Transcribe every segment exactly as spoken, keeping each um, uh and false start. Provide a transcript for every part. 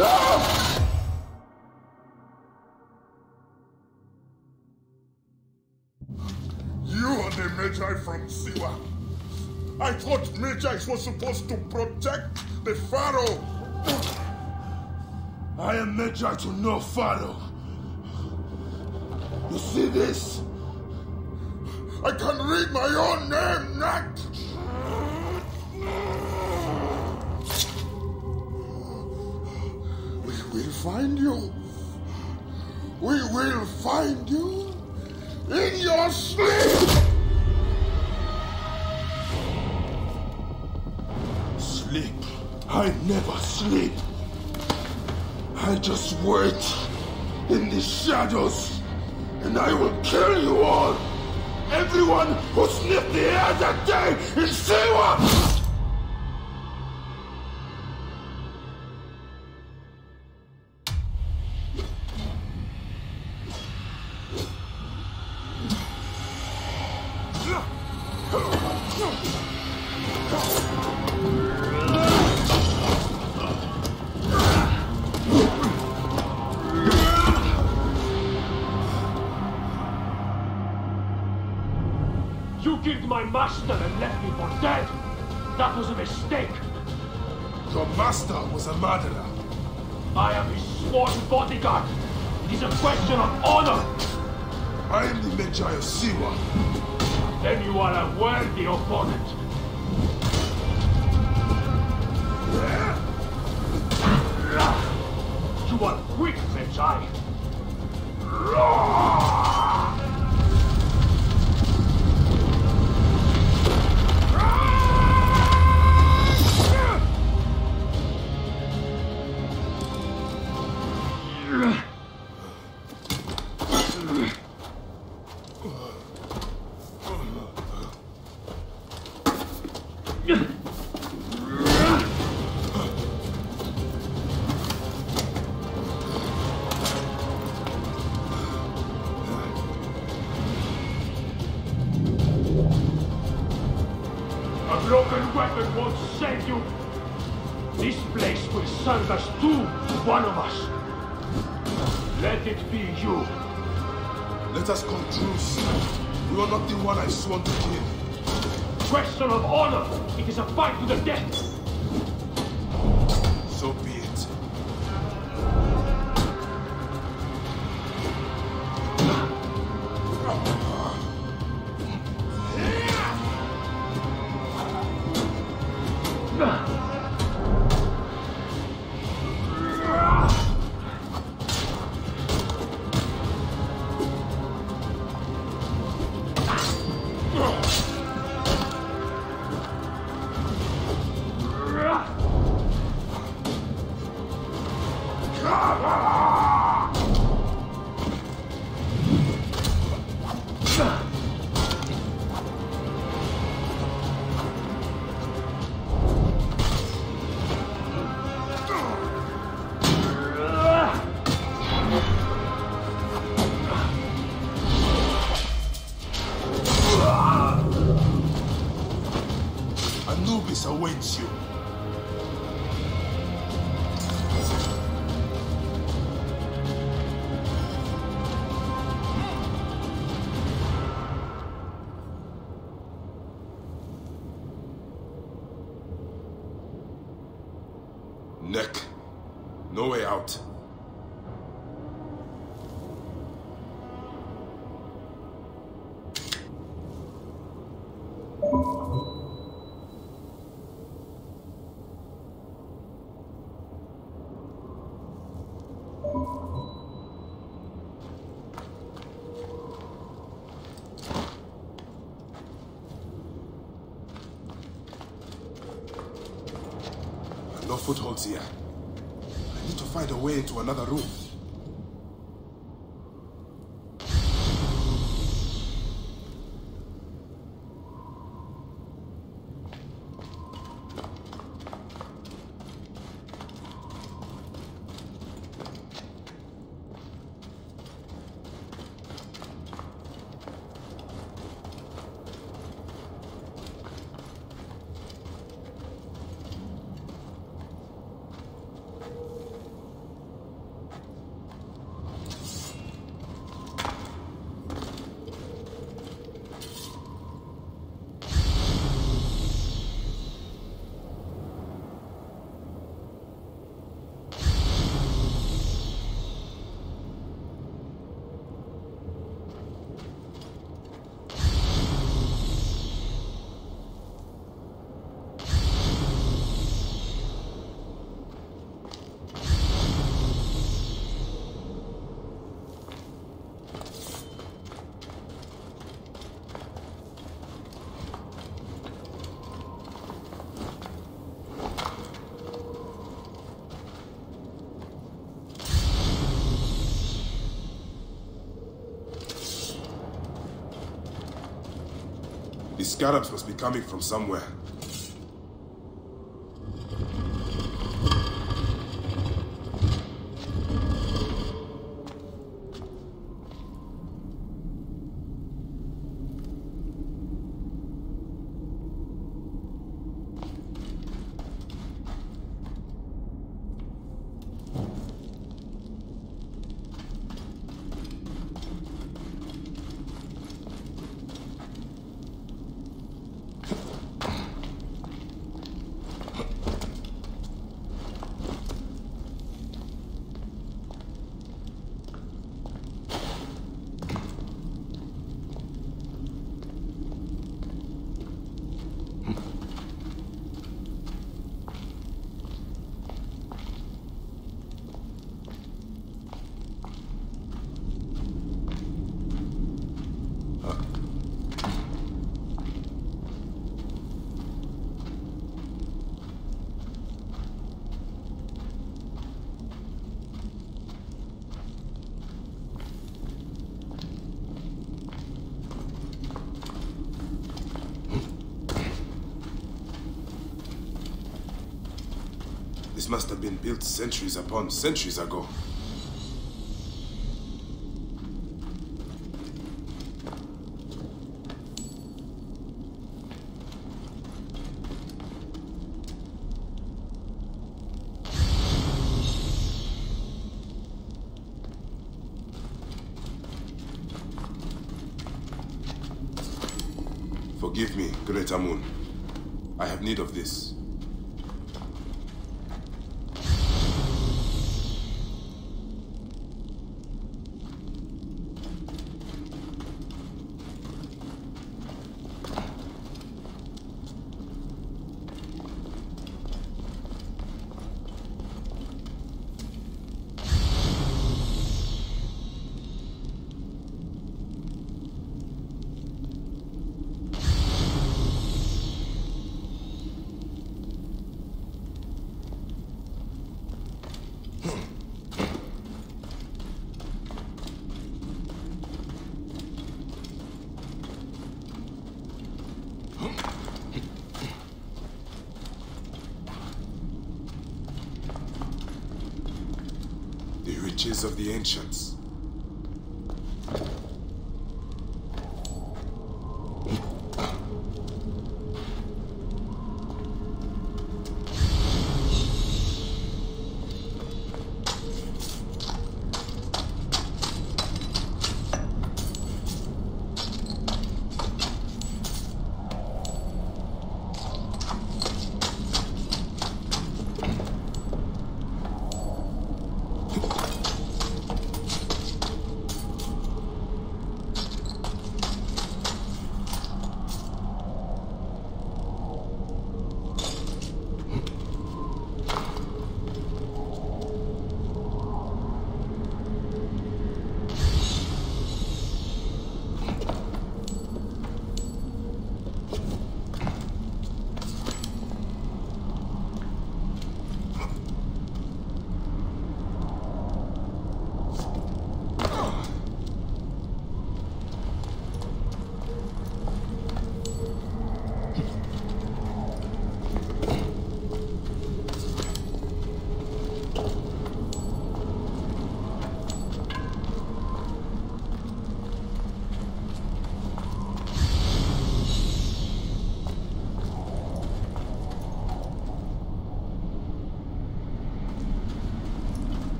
You are the Magi from Siwa. I thought Magi was supposed to protect the Pharaoh. I am Magi to no Pharaoh. You see this? I can read my own name, Nat! We will find you. We will find you in your sleep! Sleep? I never sleep. I just wait in the shadows, and I will kill you all. Everyone who sniffed the air that day in Siwa! You killed my master and left me for dead! That was a mistake! Your master was a murderer. I am his sworn bodyguard! It is a question of honor! I am the Magi of Siwa. Then you are a worthy opponent. You are weak, Magi. A broken weapon won't save you. This place will serve as two to one of us. Let it be you. Let us come truce. You are not the one I sworn to kill. Question of honor. It is a fight to the death. So be it. Anubis awaits you. Neck. No way out. No footholds here. I need to find a way into another room. scarabs must be coming from somewhere. This must have been built centuries upon centuries ago. Forgive me, Great Amun. I have need of this. The riches of the ancients.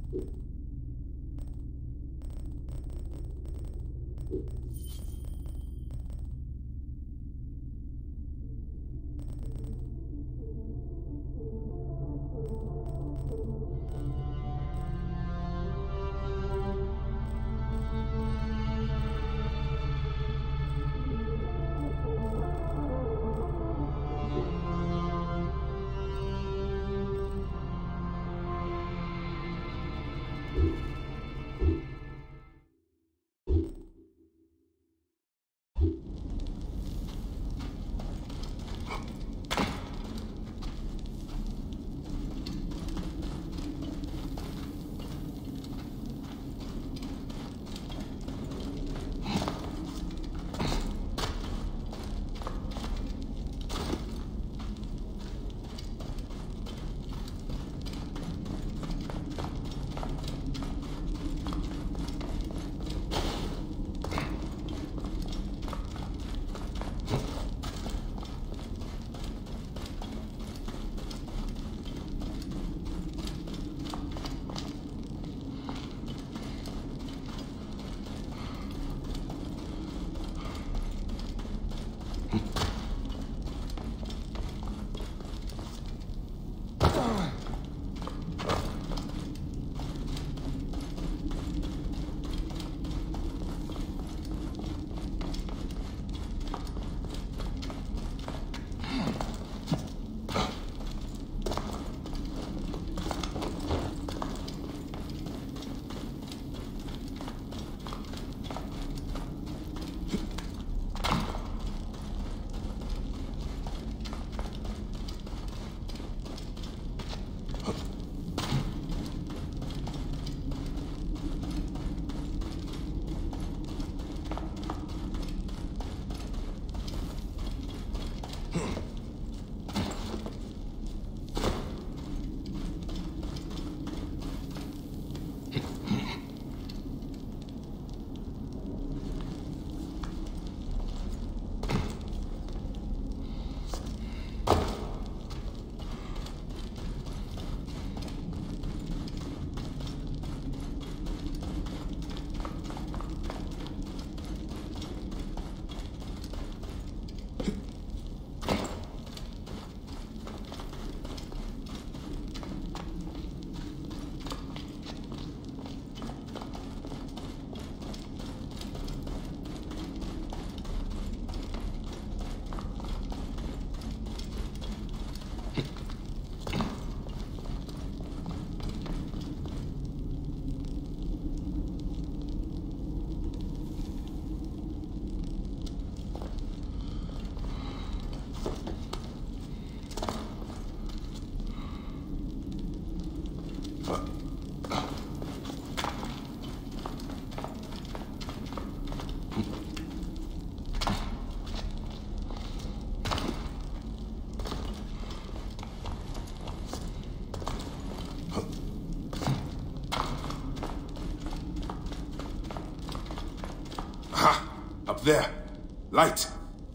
There. Light.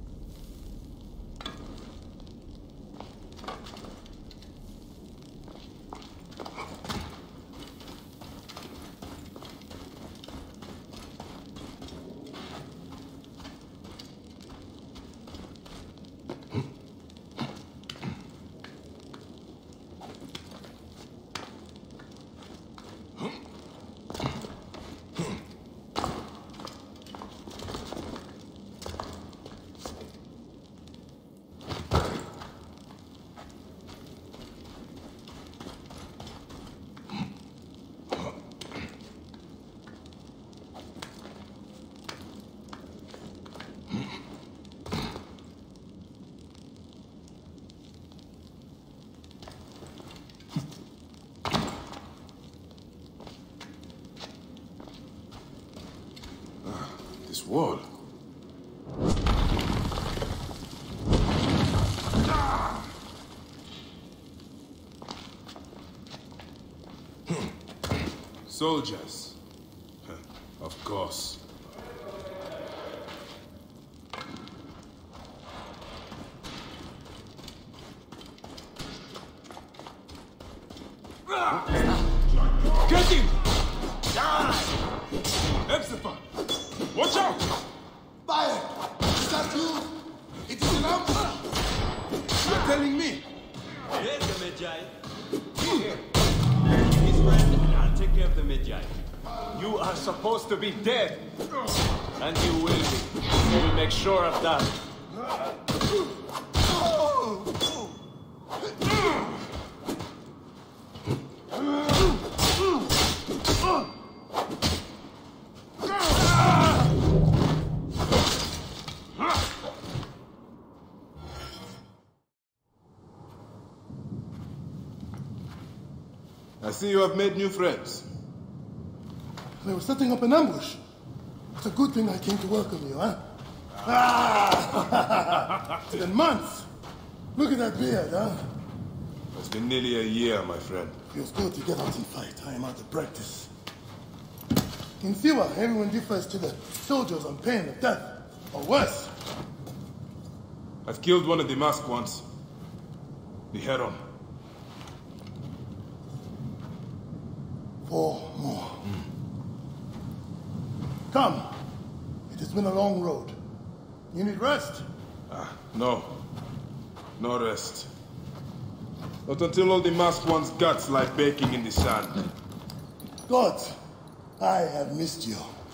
This wall. Soldiers. Of course. Get him! Watch out! Fire! Is that you? It is an ambush! You're telling me? Here's the Magi. Here. His friend, I'll take care of the Magi. You are supposed to be dead. And you will be. We'll make sure of that. I see you have made new friends. They were setting up an ambush. It's a good thing I came to welcome you, huh? Ah! It's been months. Look at that beard, huh? It's been nearly a year, my friend. Feels good to get out and fight. I am out of practice. In Siwa, everyone differs to the soldiers on pain of death, or worse. I've killed one of the masked ones. The Heron. Four more. Mm. Come. It has been a long road. You need rest? Ah, no. No rest. Not until all the masked ones' guts lie baking in the sand. God, I have missed you.